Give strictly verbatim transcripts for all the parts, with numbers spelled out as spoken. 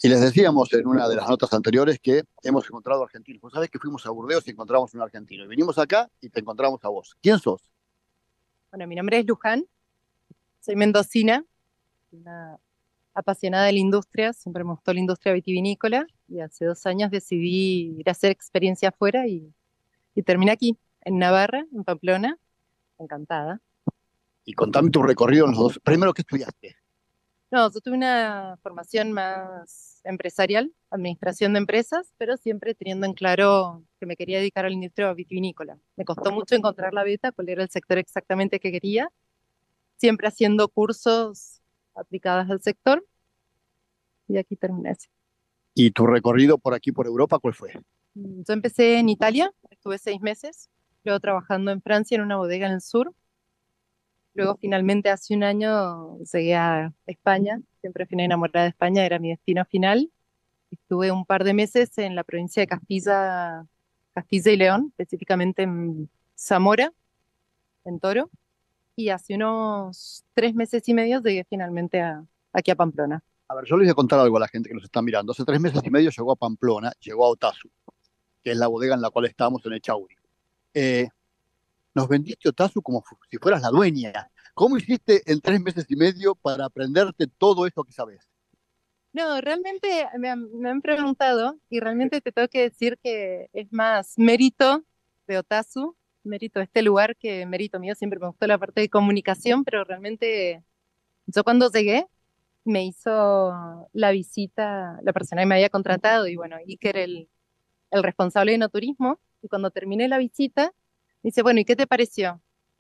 Y les decíamos en una de las notas anteriores que hemos encontrado argentinos. Vos sabés que fuimos a Burdeos y encontramos un argentino. Y vinimos acá y te encontramos a vos. ¿Quién sos? Bueno, mi nombre es Luján, soy mendocina, una apasionada de la industria, siempre me gustó la industria vitivinícola y hace dos años decidí ir a hacer experiencia afuera y, y terminé aquí, en Navarra, en Pamplona, encantada. Y contame tu recorrido en los dos. Primero, ¿qué estudiaste? No, yo tuve una formación más empresarial, administración de empresas, pero siempre teniendo en claro que me quería dedicar a la industria vitivinícola. Me costó mucho encontrar la beta, cuál era el sector exactamente que quería, siempre haciendo cursos aplicados al sector y aquí terminé. ¿Y tu recorrido por aquí, por Europa, cuál fue? Yo empecé en Italia, estuve seis meses, luego trabajando en Francia en una bodega en el sur, luego finalmente hace un año llegué a España, siempre fui enamorada de España, era mi destino final. Estuve un par de meses en la provincia de Castilla, Castilla y León, específicamente en Zamora, en Toro, y hace unos tres meses y medio llegué finalmente a, aquí a Pamplona. A ver, yo les voy a contar algo a la gente que nos está mirando. Hace tres meses y medio llegó a Pamplona, llegó a Otazu, que es la bodega en la cual estábamos en Echauri. Eh, nos vendiste Otazu como fu- si fueras la dueña. ¿Cómo hiciste en tres meses y medio para aprenderte todo eso que sabes? No, realmente me han, me han preguntado y realmente te tengo que decir que es más mérito de Otazu, mérito de este lugar que mérito mío. Siempre me gustó la parte de comunicación, pero realmente yo cuando llegué me hizo la visita la persona que me había contratado y bueno, Iker, el, el responsable de no turismo, y cuando terminé la visita, me dice, bueno, ¿y qué te pareció?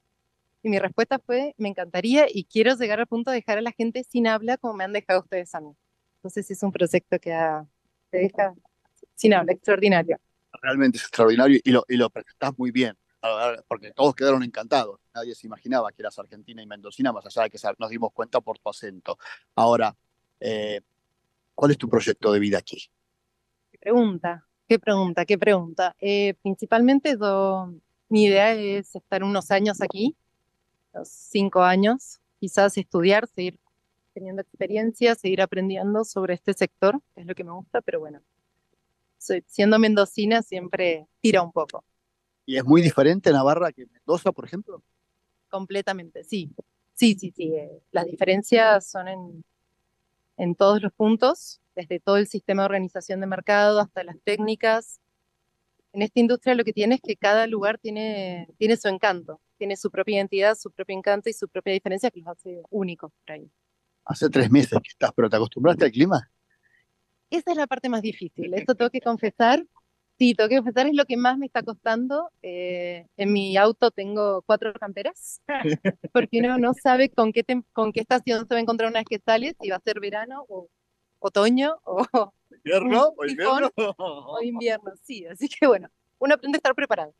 Y mi respuesta fue, me encantaría y quiero llegar al punto de dejar a la gente sin habla como me han dejado ustedes a mí. Entonces es un proyecto que ha- te deja sin habla, extraordinario. Realmente es extraordinario y lo, y lo presentás muy bien, a ver, porque todos quedaron encantados. Nadie se imaginaba que eras argentina y mendocina, más allá de que nos dimos cuenta por tu acento. Ahora, eh, ¿cuál es tu proyecto de vida aquí? ¿Qué pregunta? ¿Qué pregunta? ¿Qué pregunta? Eh, principalmente yo- mi idea es estar unos años aquí, unos cinco años, quizás estudiar, seguir teniendo experiencia, seguir aprendiendo sobre este sector, que es lo que me gusta, pero bueno, soy, siendo mendocina siempre tira un poco. ¿Y es muy diferente Navarra que Mendoza, por ejemplo? Completamente, sí. Sí, sí, sí. eh, Las diferencias son en, en todos los puntos, desde todo el sistema de organización de mercado hasta las técnicas. En esta industria lo que tiene es que cada lugar tiene, tiene su encanto, tiene su propia identidad, su propio encanto y su propia diferencia que los hace únicos por ahí. Hace tres meses que estás, pero ¿te acostumbraste al clima? Esa es la parte más difícil, esto tengo que confesar. Sí, tengo que confesar, es lo que más me está costando. Eh, en mi auto tengo cuatro camperas, porque uno no sabe con qué, tem- con qué estación se va a encontrar una vez que sale, si va a ser verano o otoño o un ¿Invierno o tifón invierno? o invierno. Sí, así que bueno, uno aprende a estar preparado.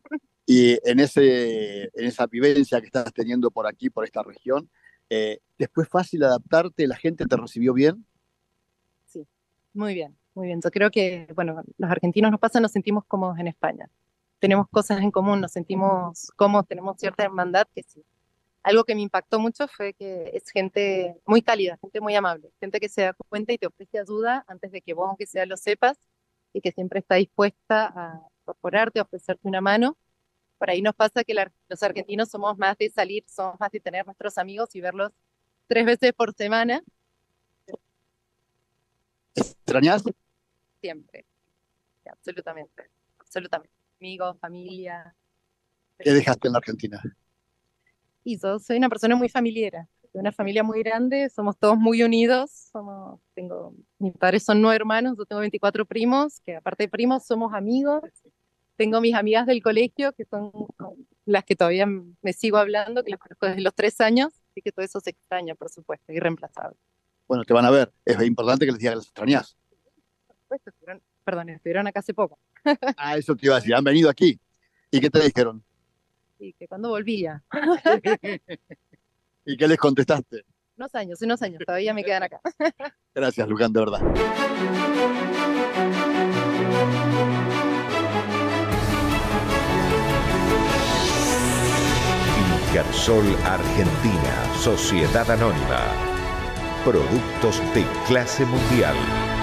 Y en, ese, en esa vivencia que estás teniendo por aquí, por esta región, eh, ¿después fácil adaptarte? ¿La gente te recibió bien? Sí, muy bien, muy bien. Yo creo que, bueno, los argentinos nos pasa, nos sentimos cómodos en España. Tenemos cosas en común, nos sentimos cómodos, tenemos cierta hermandad que sí. Algo que me impactó mucho fue que es gente muy cálida, gente muy amable, gente que se da cuenta y te ofrece ayuda antes de que vos, aunque sea, lo sepas, y que siempre está dispuesta a incorporarte, a ofrecerte una mano. Por ahí nos pasa que la- los argentinos somos más de salir, somos más de tener nuestros amigos y verlos tres veces por semana, ¿Extrañas? siempre, absolutamente, absolutamente. Amigos, familia. ¿Qué dejaste en la Argentina? Y yo soy una persona muy familiera, de una familia muy grande, somos todos muy unidos, somos, tengo, mis padres son nueve hermanos, yo tengo veinticuatro primos, que aparte de primos somos amigos, tengo mis amigas del colegio, que son con las que todavía me sigo hablando, que las conozco desde los tres años, así que todo eso se extraña, por supuesto, irreemplazable. Bueno, te van a ver. Es importante que les digas que las extrañas. Por supuesto, estuvieron, perdón, estuvieron acá hace poco, Ah, eso te iba a decir. Han venido aquí. ¿Y qué te dijeron? y que cuando volvía, ¿Y qué les contestaste? unos años, unos años, todavía me quedan acá. Gracias, Luján, de verdad. Ingersol Argentina, Sociedad Anónima. Productos de clase mundial.